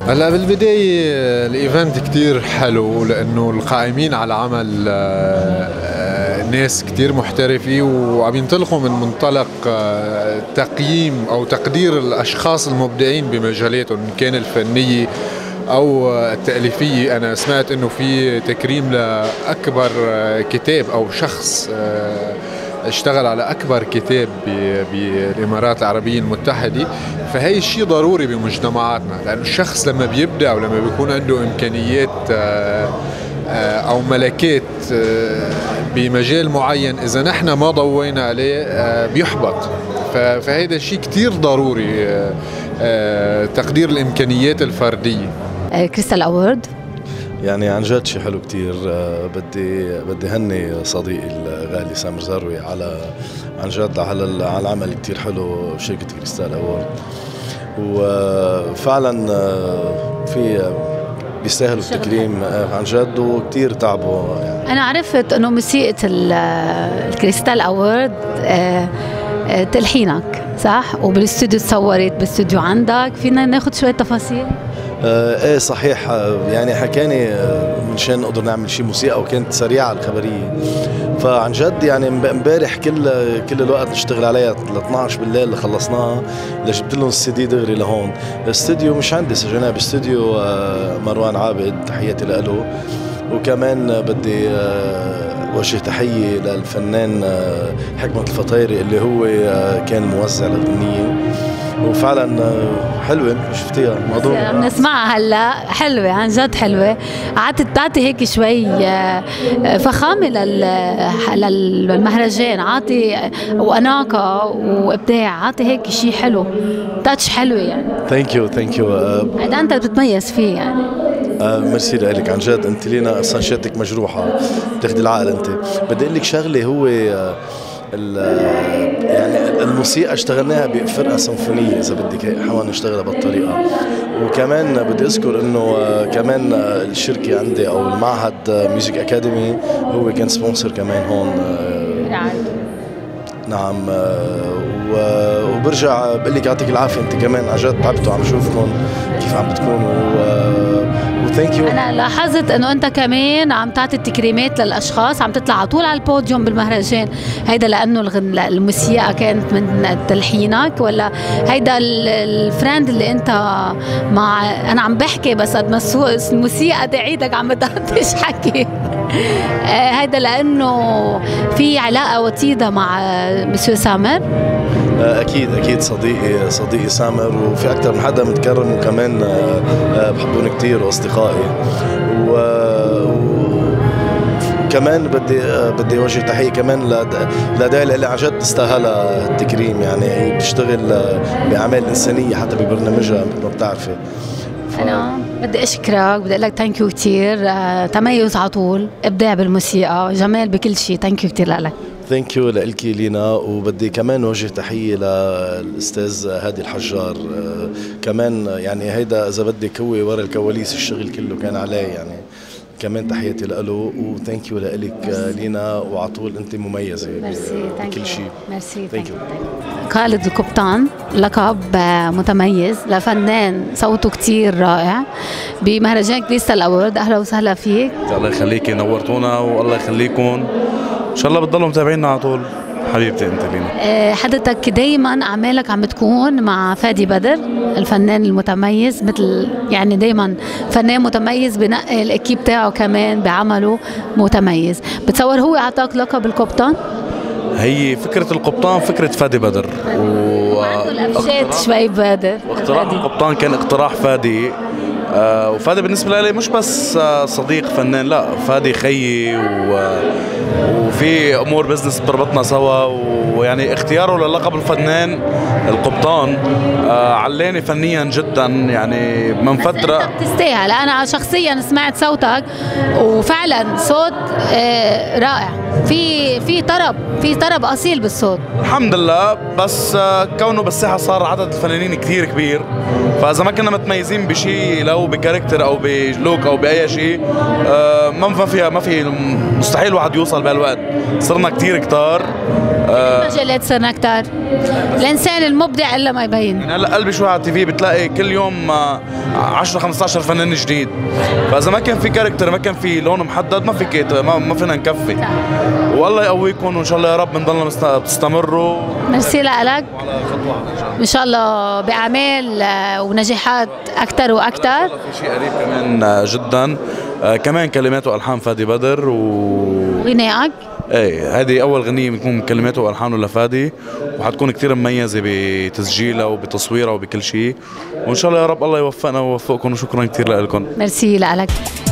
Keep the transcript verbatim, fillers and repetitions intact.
هلا بالبداية الايفنت كتير حلو لانه القائمين على العمل آه، ناس كتير محترفة وعم ينطلقوا من منطلق آه، تقييم او تقدير الاشخاص المبدعين بمجالاتهم ان كان الفنية او التأليفية. انا سمعت انه في تكريم لاكبر آه، كتاب او شخص آه، اشتغل على أكبر كتاب بالإمارات العربية المتحدة. فهي الشيء ضروري بمجتمعاتنا لأنه الشخص لما بيبدع ولما بيكون عنده إمكانيات أو ملكات بمجال معين إذا نحن ما ضوينا عليه بيحبط. فهذا الشيء كتير ضروري، تقدير الإمكانيات الفردية. كريستال أورد يعني عن جد شيء حلو كتير. بدي بدي هني صديقي الغالي سامر زروي على عن جد على على العمل كتير حلو بشركة كريستال أورد، وفعلا في بيستاهلوا التكريم عن جد وكتير تعبوا. يعني أنا عرفت إنه موسيقى الكريستال أورد تلحينك صح؟ وبالاستوديو تصورت بالاستوديو عندك، فينا ناخد شوية تفاصيل؟ آه ايه صحيح. يعني حكاني منشان نقدر نعمل شيء موسيقى وكانت سريعه الخبريه. فعن جد يعني امبارح كل كل الوقت نشتغل عليها ل اثنعش بالليل اللي خلصناها، اللي جبت لهم السي دي دغري لهون. الاستوديو مش عندي، سجلناه باستوديو آه مروان عابد، تحياتي له. وكمان بدي آه وجه تحيه للفنان آه حكمة الفطيري اللي هو آه كان موزع للغنيه، وفعلا حلوه شفتيها الموضوع عم نسمعها هلا حلوه عن جد حلوه. قعدت بتعطي هيك شوي فخامه للمهرجان، عاطي واناقه وابداع، عاطي هيك شيء حلو، تاتش حلو يعني. ثانك يو ثانك يو. هذا انت بتتميز فيه يعني. آه ميرسي لك عن جد. انت لينا اصلا شاتك مجروحه بتاخذي العقل. انت بدي اقول لك شغله، هو آه يعني الموسيقى اشتغلناها بفرقه سيمفونيه اذا بدك، حاولنا نشتغلها بالطريقه. وكمان بدي اذكر انه كمان الشركه عندي او المعهد ميوزك اكاديمي هو كان سبونسر كمان هون. نعم. وبرجع بقول لك يعطيك العافيه، انت كمان عن جد تعبتوا، عم شوفكم كيف عم بتكونوا. وثانك يو. انا لاحظت انه انت كمان عم تعطي التكريمات للاشخاص، عم تطلع على طول على البوديوم بالمهرجان. هيدا لانه الموسيقى كانت من تلحينك، ولا هيدا الفريند اللي انت مع؟ انا عم بحكي بس قد ما الموسيقى تعيدك عم بتعطيش حكي. هيدا لانه في علاقه وطيده مع مسيو سامر. اكيد اكيد صديقي صديقي سامر، وفي اكثر من حدا متكرم وكمان بحبهم كثير واصدقائي. وكمان بدي بدي اوجه تحيه كمان لدايل اللي عن جد تستاهلها التكريم. يعني هي بتشتغل باعمال انسانيه حتى ببرنامجها مثل ما بتعرفي. ف... انا بدي اشكرك، بدي اقول لك ثانك يو كثير. تميز على طول، ابداع بالموسيقى، جمال بكل شيء. ثانك يو كثير لك. ثانك يو لإلكي لينا. وبدي كمان وجه تحيه للاستاذ هادي الحجار. آه كمان يعني هيدا اذا بدك هو ورا الكواليس، الشغل كله كان عليه يعني. كمان تحياتي له. وثانك يو لإلك لينا، وعلى طول انت مميزه بكل شيء. ميرسي. ثانك يو. خالد القبطان لقب متميز لفنان صوته كتير رائع بمهرجان كريستال أورد. اهلا وسهلا فيك. الله يخليكي، نورتونا والله يخليكم. ان شاء الله بتضلوا متابعينا على طول. حبيبتي انت لينا. حضرتك دايما اعمالك عم بتكون مع فادي بدر الفنان المتميز، مثل يعني دايما فنان متميز بنقي الاكيب تاعه كمان بعمله متميز. بتصور هو اعطاك لقب القبطان؟ هي فكرة القبطان فكرة فادي بدر، وعنده الافشات شوي بدر. واقتراح القبطان كان اقتراح فادي. آه وفادي بالنسبة لي مش بس آه صديق فنان، لا فادي خيي، و وفي امور بزنس بتربطنا سوا. ويعني اختياره للقب الفنان القبطان آه علاني فنيا جدا يعني من فتره. بتستاهل. انا شخصيا سمعت صوتك وفعلا صوت آه رائع، في في طرب في طرب اصيل بالصوت. الحمد لله. بس آه كونه بالساحه صار عدد الفنانين كثير كبير، فاذا ما كنا متميزين بشيء لو بكاركتر او بلوك او باي شيء آه ما فيها ما في مستحيل واحد يوصل بهالوقت. صرنا كثير كتار. آه مجالات صرنا كتار، الانسان المبدع الا ما يبين. يعني هلا قلبي شوي على التي في بتلاقي كل يوم عشرة خمسة عشر فنان جديد، فاذا ما كان في كاركتر ما كان في لون محدد ما فيك ما, ما فينا نكفي. والله يقويكم وان شاء الله يا رب بنضلنا بتستمروا. ميرسي لك، ان شاء الله باعمال ونجاحات اكثر واكثر. في شيء قريب كمان جدا، كمان كلمات والحان فادي بدر و غنائك. ايه هذه اول غنيه بتكون كلماته والحانه لفادي، وحتكون كثير مميزه بتسجيلها وبتصويرها وبكل شيء، وان شاء الله يا رب الله يوفقنا ويوفقكم، وشكرا كثير لكم. ميرسي لك.